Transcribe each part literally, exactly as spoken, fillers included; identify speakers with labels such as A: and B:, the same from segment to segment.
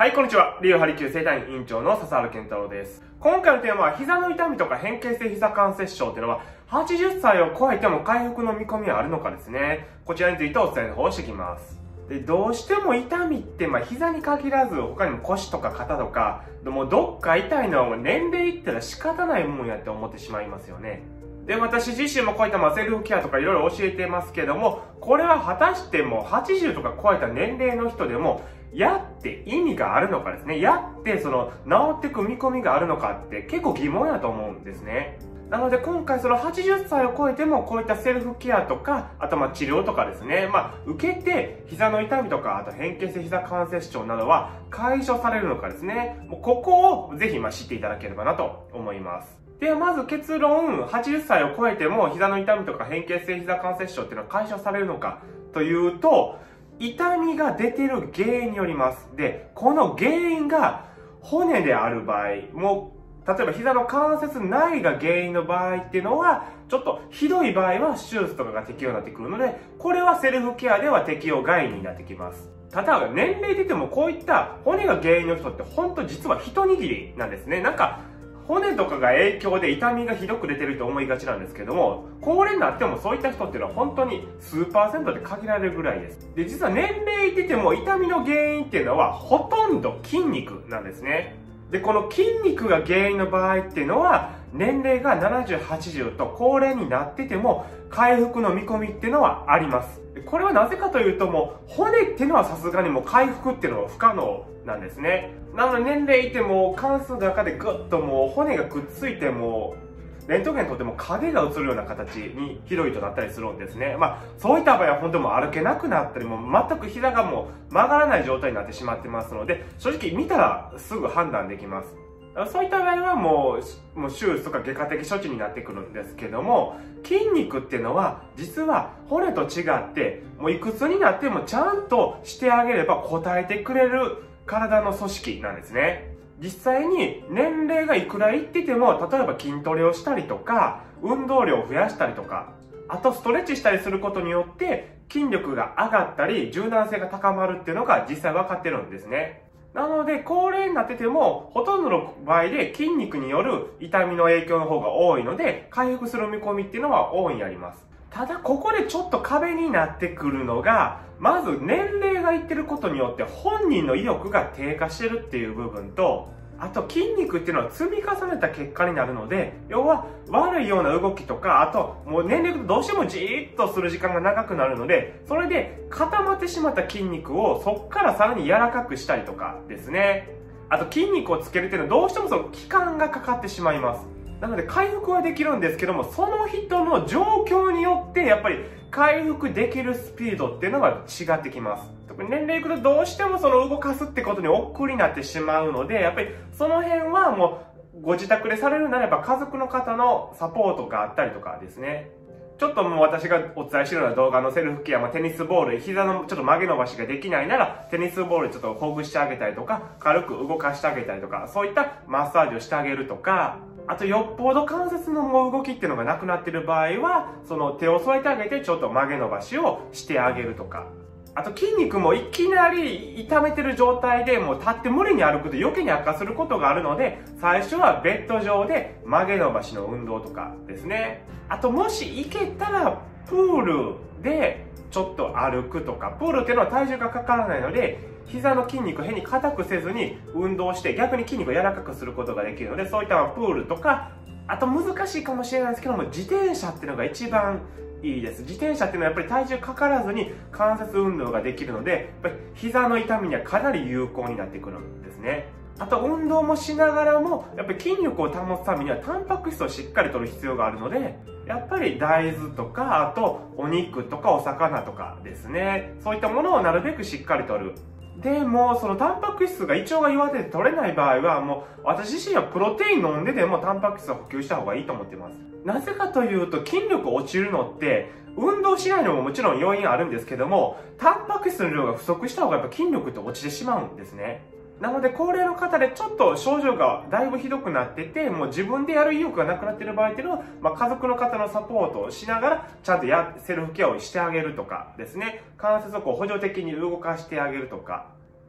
A: はい、こんにちは。リオハリキュー生態院院長の笹原健太郎です。今回のテーマは、膝の痛みとか変形性膝関節症っていうのは、はちじゅっさいを超えても回復の見込みはあるのかですね。こちらについてお伝えの方をしていきます。で、どうしても痛みって、まあ、膝に限らず、他にも腰とか肩とか、もうどっか痛いのは年齢いったら仕方ないもんやって思ってしまいますよね。で、私自身もこういったまあセルフケアとかいろいろ教えてますけども、これは果たしてもはちじゅうとか超えた年齢の人でも、やって意味があるのかですね。やってその治っていく見込みがあるのかって結構疑問やと思うんですね。なので今回そのはちじゅっさいを超えてもこういったセルフケアとか、あとまあ治療とかですね、まあ受けて膝の痛みとか、あと変形性膝関節症などは解消されるのかですね。もうここをぜひまあ知っていただければなと思います。ではまず結論、はちじゅっさいを超えても膝の痛みとか変形性膝関節症っていうのは解消されるのかというと、痛みが出てる原因によります。で、この原因が骨である場合、もう、例えば膝の関節内が原因の場合っていうのは、ちょっとひどい場合は手術とかが適用になってくるので、これはセルフケアでは適用外になってきます。ただ、年齢で言ってもこういった骨が原因の人って本当実は一握りなんですね。なんか、骨とかが影響で痛みがひどく出てると思いがちなんですけども、高齢になってもそういった人っていうのは本当に数パーセントで限られるぐらいです。で、実は年齢出ても痛みの原因っていうのはほとんど筋肉なんですね。で、この筋肉が原因の場合っていうのは、年齢がななじゅう、はちじゅうと高齢になってても回復の見込みっていうのはあります。これはなぜかというともう骨っていうのはさすがにもう回復っていうのは不可能なんですね。なので年齢いても関節の中でグッともう骨がくっついてもレントゲンとっても影が映るような形にひどいとなったりするんですね。まあそういった場合は本当にもう歩けなくなったりもう全く膝がもう曲がらない状態になってしまってますので、正直見たらすぐ判断できます。そういった場合はもう、もう手術とか外科的処置になってくるんですけども、筋肉っていうのは実は骨と違って、もういくつになってもちゃんとしてあげれば応えてくれる体の組織なんですね。実際に年齢がいくらいってても、例えば筋トレをしたりとか、運動量を増やしたりとか、あとストレッチしたりすることによって筋力が上がったり柔軟性が高まるっていうのが実際分かってるんですね。なので、高齢になってても、ほとんどの場合で筋肉による痛みの影響の方が多いので、回復する見込みっていうのは大いにあります。ただ、ここでちょっと壁になってくるのが、まず年齢がいってることによって本人の意欲が低下してるっていう部分と、あと筋肉っていうのは積み重ねた結果になるので、要は悪いような動きとか、あともう年齢とどうしてもじーっとする時間が長くなるので、それで固まってしまった筋肉をそこからさらに柔らかくしたりとかですね。あと筋肉をつけるっていうのはどうしてもその期間がかかってしまいます。なので回復はできるんですけども、その人の状況によってやっぱり回復できるスピードっていうのが違ってきます。特に年齢いくとどうしてもその動かすってことに億劫になってしまうので、やっぱりその辺はもうご自宅でされるならば家族の方のサポートがあったりとかですね。ちょっともう私がお伝えしているような動画のセルフケア、まあ、テニスボール、膝のちょっと曲げ伸ばしができないなら、テニスボールでちょっとほぐしてあげたりとか、軽く動かしてあげたりとか、そういったマッサージをしてあげるとか、あとよっぽど関節の動きっていうのがなくなっている場合は、その手を添えてあげてちょっと曲げ伸ばしをしてあげるとか。あと筋肉もいきなり痛めてる状態でもう立って無理に歩くと余計に悪化することがあるので、最初はベッド上で曲げ伸ばしの運動とかですね。あともし行けたらプールでちょっと歩くとか、プールっていうのは体重がかからないので、膝の筋肉を変に硬くせずに運動して逆に筋肉を柔らかくすることができるので、そういったプールとか、あと難しいかもしれないですけども、自転車っていうのが一番いいです。自転車っていうのはやっぱり体重かからずに関節運動ができるので、やっぱり膝の痛みにはかなり有効になってくるんですね。あと運動もしながらも、やっぱり筋力を保つためにはタンパク質をしっかり摂る必要があるので、やっぱり大豆とか、あとお肉とかお魚とかですね。そういったものをなるべくしっかり摂る。でも、そのタンパク質が胃腸が弱ってて取れない場合は、もう私自身はプロテイン飲んででもタンパク質を補給した方がいいと思ってます。なぜかというと、筋力落ちるのって、運動しないのももちろん要因あるんですけども、タンパク質の量が不足した方がやっぱ筋力って落ちてしまうんですね。なので、高齢の方でちょっと症状がだいぶひどくなってて、もう自分でやる意欲がなくなっている場合っていうのは、まあ、家族の方のサポートをしながら、ちゃんとやセルフケアをしてあげるとかですね。関節をこう補助的に動かしてあげるとか。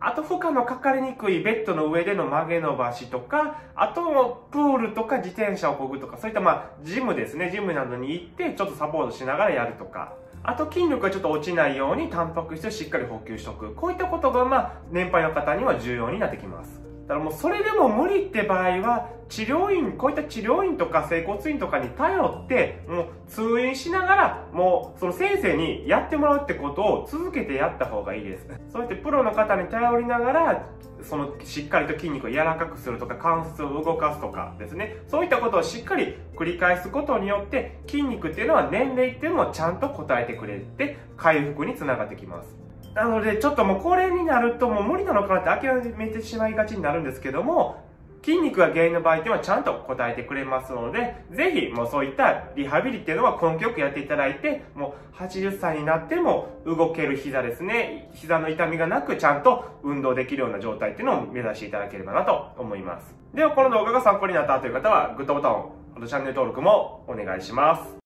A: あと負荷のかかりにくいベッドの上での曲げ伸ばしとか、あとプールとか自転車を漕ぐとか、そういったまあジムですね、ジムなどに行ってちょっとサポートしながらやるとか、あと筋力がちょっと落ちないようにタンパク質をしっかり補給しておく。こういったことがまあ年配の方には重要になってきます。だからもうそれでも無理って場合は、治療院、こういった治療院とか整骨院とかに頼って、もう通院しながら、もうその先生にやってもらうってことを続けてやった方がいいです。そうやってプロの方に頼りながら、そのしっかりと筋肉を柔らかくするとか、関節を動かすとかですね。そういったことをしっかり繰り返すことによって、筋肉っていうのは年齢っていうのもちゃんと応えてくれて、回復につながってきます。なので、ちょっともう高齢になるともう無理なのかなって諦めてしまいがちになるんですけども、筋肉が原因の場合っていうのはちゃんと応えてくれますので、ぜひもうそういったリハビリっていうのは根気よくやっていただいて、もうはちじゅっさいになっても動ける膝ですね、膝の痛みがなくちゃんと運動できるような状態っていうのを目指していただければなと思います。ではこの動画が参考になったという方はグッドボタンを、あとチャンネル登録もお願いします。